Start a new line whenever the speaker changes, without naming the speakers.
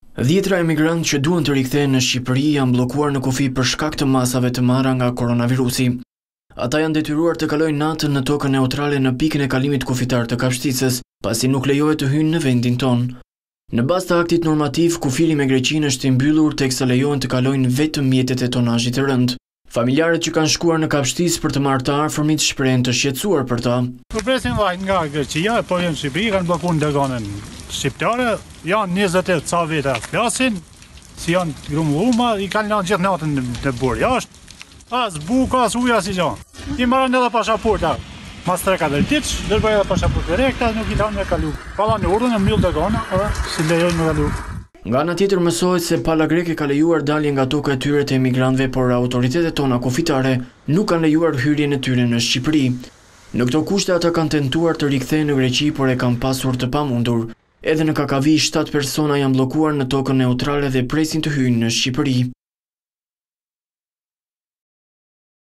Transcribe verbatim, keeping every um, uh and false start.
Dhjetra emigrantë që duan të rikthehen në Shqipëri janë bllokuar në kufi për shkak të masave të marra nga koronavirusi. Ata janë detyruar të kalojnë natën në tokën neutrale në pikën e kalimit kufitar të Kapshticës, pasi nuk lejohet të hyjnë në vendin tonë. Në bazë të aktit normativ, kufiri me Greqinë është i mbyllur teksa lejohen të kalojnë vetëm mjetet e tonazhit të rënd. Familjarët që kanë shkuar në Kapshticë për të marrë të afërmit shprehen të shqetësuar për ta.
Po presin vajt nga Greqia, po janë në Shqipëri, kanë bllokuar doganën shqiptare, janë njëzet e ca veta flasin, si janë grumbulluma, i kanë lanë gjithë natën në burë jashtë, as buka, as uja, si gjanë. I marrën edhe pasaporta, mas tre katër ditë, dërbëj edhe pasaportë direkta, nuk i lanë me kalu. Palla në urdhën e mbyll dogana, edhe si lejojnë me kalu.
Nga ana tjetër mësohet se pala greke ka lejuar dalje nga toka e tyre të emigrantëve, por autoritetet tona kufitare nuk kanë lejuar hyrjen e tyre në Shqipëri. Në këto kushte ata kanë tentuar të rikthehen në Greqi, por e kanë pasur të pamundur. Edhe në Kakavi, shtatë persona janë bllokuar në tokën neutrale dhe presin të hyjnë në Shqipëri.